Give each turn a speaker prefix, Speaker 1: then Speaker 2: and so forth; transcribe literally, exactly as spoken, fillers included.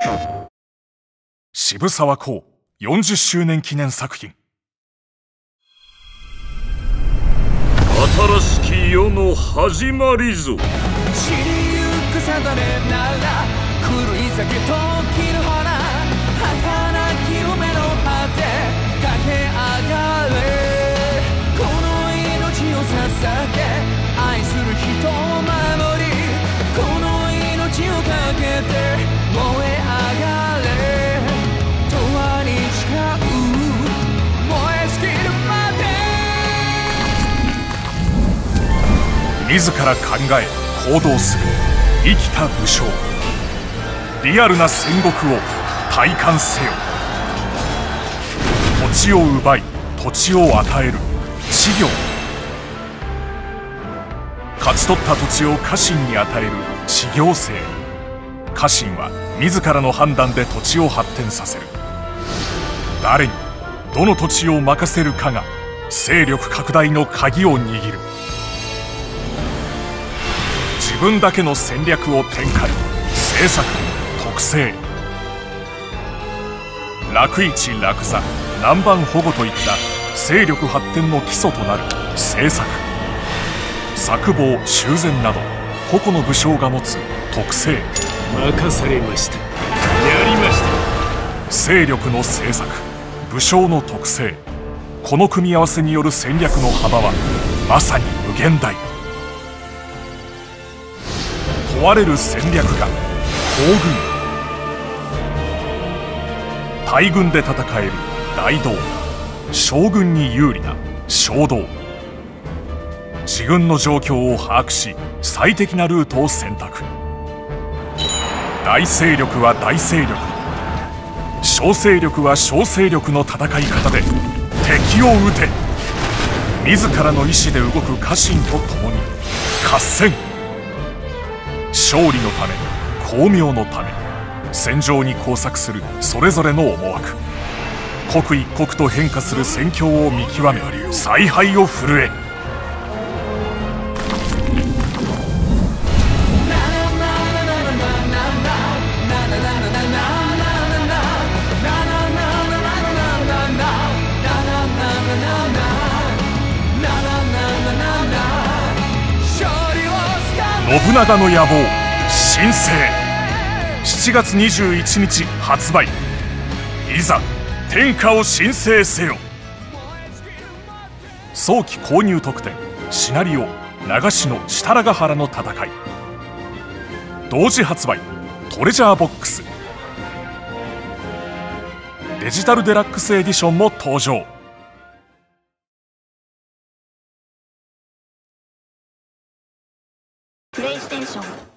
Speaker 1: 渋沢公よんじゅっしゅうねん記念作品。
Speaker 2: 新しき世の始まりぞ。
Speaker 3: 知りゆく定めなら狂い酒と切る花儚き夢の果て駆け上がれ。この命を捧げ愛する人を守りこの命をかけて燃え上がれ。永遠に誓う燃え尽きるまで。
Speaker 1: 自ら考え行動する生きた武将。リアルな戦国を体感せよ。土地を奪い土地を与える知行。勝ち取った土地を家臣に与える知行制。家臣は自らの判断で土地を発展させる。誰にどの土地を任せるかが勢力拡大の鍵を握る。自分だけの戦略を展開。政策特性。楽市楽座南蛮保護といった勢力発展の基礎となる政策。策謀修繕など個々の武将が持つ特性。
Speaker 2: 任されました。やりました。
Speaker 1: 勢力の政策武将の特性、この組み合わせによる戦略の幅はまさに無限大。問われる戦略が行軍。大軍で戦える大道。将軍に有利な小道。自軍の状況を把握し最適なルートを選択。大勢力は大勢力、小勢力は小勢力の戦い方で敵を討て。自らの意志で動く家臣と共に合戦。勝利のため光明のため戦場に交錯するそれぞれの思惑。刻一刻と変化する戦況を見極め采配を振るえ。信長の野望新生しちがつにじゅういちにち発売。いざ天下を新生せよ。早期購入特典シナリオ長篠設楽ヶ原の戦い。同時発売トレジャーボックス。デジタルデラックスエディションも登場。
Speaker 4: プレイステーション